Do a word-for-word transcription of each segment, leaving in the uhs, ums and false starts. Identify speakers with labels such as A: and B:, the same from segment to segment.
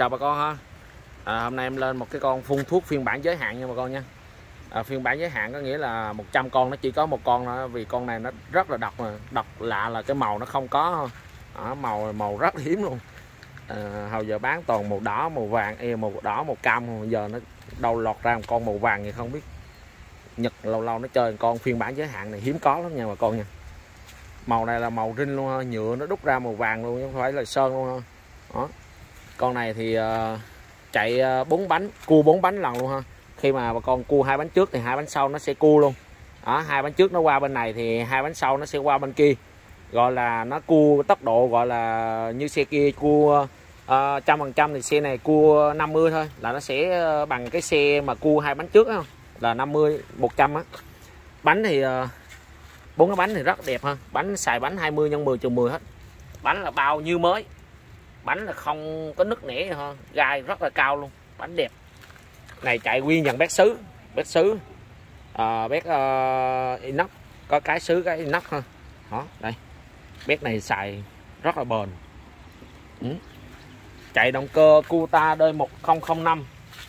A: Chào bà con ha. À, hôm nay em lên một cái con phun thuốc phiên bản giới hạn nha bà con nha. À, phiên bản giới hạn có nghĩa là một trăm con nó chỉ có một con đó, vì con này nó rất là độc, mà độc lạ là cái màu nó không có à, màu màu rất hiếm luôn. À, hồi giờ bán toàn màu đỏ, màu vàng, e màu đỏ, màu cam, giờ nó đâu lọt ra một con màu vàng thì không biết. Nhật lâu lâu nó chơi con phiên bản giới hạn này hiếm có lắm nha bà con nha. Màu này là màu rinh luôn ha, nhựa nó đúc ra màu vàng luôn chứ không phải là sơn luôn ha. Đó. Con này thì uh, chạy bốn bánh, cua bốn bánh lần luôn ha. Khi mà bà con cua hai bánh trước thì hai bánh sau nó sẽ cua luôn. Đó, hai bánh trước nó qua bên này thì hai bánh sau nó sẽ qua bên kia. Gọi là nó cua tốc độ gọi là như xe kia cua trăm phần trăm thì xe này cua năm mươi thôi, là nó sẽ bằng cái xe mà cua hai bánh trước đó, là năm mươi một trăm á. Bánh thì bốn cái bánh thì rất đẹp ha. Bánh xài bánh hai mươi nhân mười trừ mười hết. Bánh là bao như mới. Bánh là không có nứt nẻ ha, gai rất là cao luôn, bánh đẹp. Này chạy nguyên dàn bét sứ, bét sứ, à, bét uh, inox, có cái sứ cái inox ha. Đó, đây. Bét này xài rất là bền. Ừ. Chạy động cơ Kubota D một không không năm.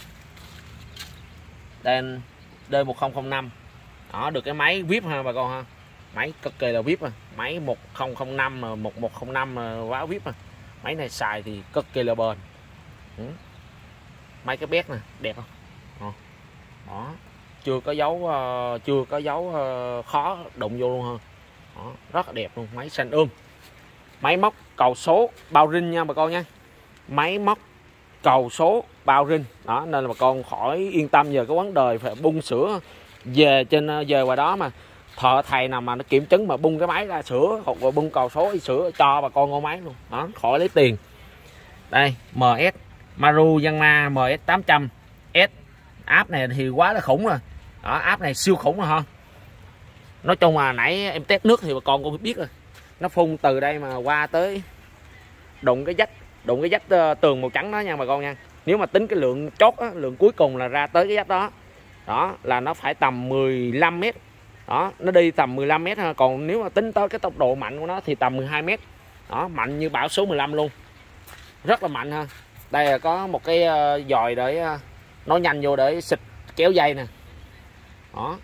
A: Đen D một không không năm. Đó, được cái máy vê i pê ha bà con ha. Máy cực kỳ là vê i pê ha. Máy một không không năm, một một không năm quá vê i pê ha. Máy này xài thì cực kỳ là bền. Ừ. Mấy cái bét nè, đẹp không? Đó. Đó. Chưa có dấu uh, chưa có dấu uh, khó đụng vô luôn ha. Đó. Rất là đẹp luôn, máy xanh ươm. Máy móc cầu số bao rinh nha bà con nha. Máy móc cầu số bao rinh. Đó, nên là bà con khỏi yên tâm về cái vấn đề phải bung sữa về trên về ngoài đó mà thợ thầy nào mà nó kiểm chứng mà bung cái máy ra sữa hoặc là bung cầu số sữa cho bà con ngô máy luôn. Đó, khỏi lấy tiền. Đây, em ét Maru Yanma em ét tám trăm S. Áp này thì quá là khủng rồi. Đó, áp này siêu khủng rồi ha. Nói chung mà nãy em test nước thì bà con cũng biết rồi. Nó phun từ đây mà qua tới đụng cái vách, đụng cái vách uh, tường màu trắng đó nha bà con nha. Nếu mà tính cái lượng chốt á, lượng cuối cùng là ra tới cái vách đó. Đó là nó phải tầm mười lăm mét. Đó, nó đi tầm mười lăm mét ha, còn nếu mà tính tới cái tốc độ mạnh của nó thì tầm mười hai mét. Đó, mạnh như bão số mười lăm luôn. Rất là mạnh ha. Đây là có một cái uh, dòi để uh, nó nhanh vô để xịt kéo dây nè. Đó.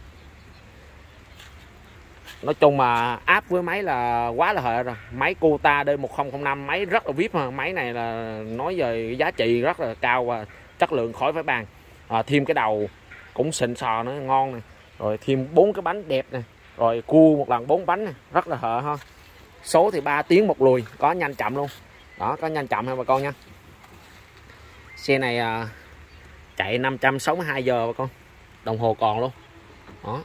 A: Nói chung mà áp với máy là quá là hệ rồi. Máy Kubota D một không không năm, máy rất là vê i pê ha. Máy này là nói về giá trị rất là cao và chất lượng khỏi phải bàn. À, thêm cái đầu cũng xịn sò nữa, ngon nè. Rồi thêm bốn cái bánh đẹp nè. Rồi cua một lần bốn bánh nè, rất là hệ ha. Số thì ba tiếng một lùi, có nhanh chậm luôn. Đó, có nhanh chậm ha bà con nha. Xe này à, chạy năm trăm sáu mươi hai giờ bà con. Đồng hồ còn luôn. Đó.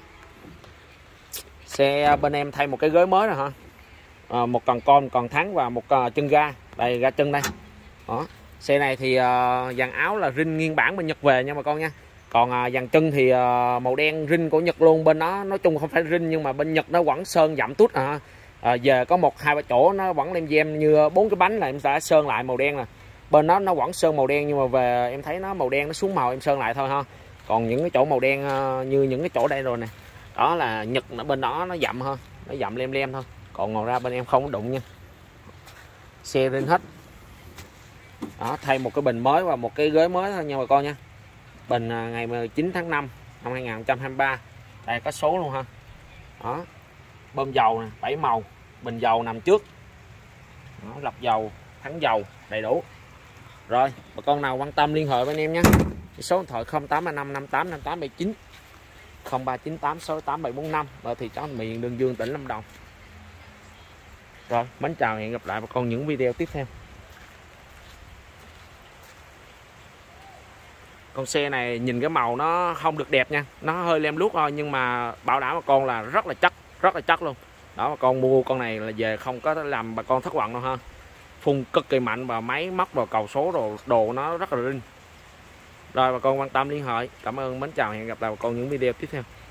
A: Xe bên em thay một cái ghế mới rồi hả? À, một cần con, còn thắng và một uh, chân ga. Đây, ga chân đây. Đó. Xe này thì uh, dàn áo là rin nguyên bản bên Nhật về nha bà con nha. Còn uh, dàn chân thì uh, màu đen rin của Nhật luôn. Bên đó nói chung không phải rin nhưng mà bên Nhật nó vẫn sơn dặm tút à. À, về có một hai ba chỗ nó vẫn đem gem như bốn cái bánh là em đã sơn lại màu đen nè. Bên đó nó vẫn sơn màu đen nhưng mà về em thấy nó màu đen nó xuống màu em sơn lại thôi ha. Còn những cái chỗ màu đen uh, như những cái chỗ đây rồi nè. Đó là Nhật ở bên đó nó dặm hơn, nó dặm lem lem thôi. Còn ngoài ra bên em không có đụng nha. Xe rin hết. Đó, thay một cái bình mới và một cái ghế mới thôi nha bà con nha. Bình ngày mười chín tháng năm năm hai nghìn không trăm hai mươi ba. Đây có số luôn ha. Đó. Bơm dầu nè, bảy màu, bình dầu nằm trước. Đó, lọc dầu, thắng dầu đầy đủ. Rồi, bà con nào quan tâm liên hệ với anh em nhé. Số điện thoại không tám ba năm năm tám năm tám bảy chín, không ba chín tám sáu tám bảy bốn năm ở thị trấn Miền Đơn Dương, tỉnh Lâm Đồng. Rồi, mến chào, hẹn gặp lại bà con những video tiếp theo. Con xe này nhìn cái màu nó không được đẹp nha, nó hơi lem luốc thôi nhưng mà bảo đảm bà con là rất là chắc, rất là chắc luôn. Đó, bà con mua con này là về không có làm bà con thất vọng đâu ha. Phun cực kỳ mạnh và máy móc và cầu số đồ đồ nó rất là rinh. Rồi bà con quan tâm liên hệ. Cảm ơn, mến chào, hẹn gặp lại bà con những video tiếp theo.